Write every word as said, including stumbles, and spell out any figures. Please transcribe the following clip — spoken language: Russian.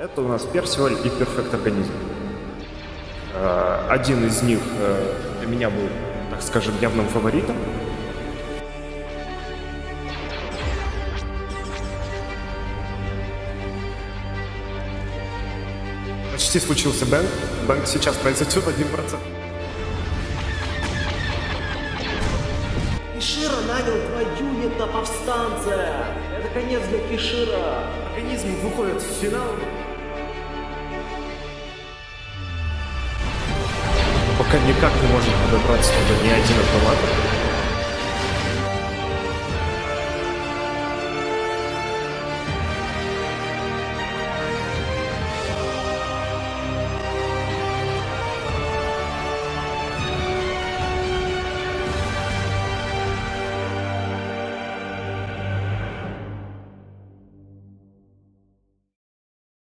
Это у нас Персиваль и Перфект Организм. Один из них для меня был, так скажем, явным фаворитом. Почти случился бэнк. Бэнк сейчас произойдет один процент. Кишира нанял два юнита повстанца. Это конец для Кишира. Организм выходит в финал. Но пока никак не может добраться туда ни один автомат.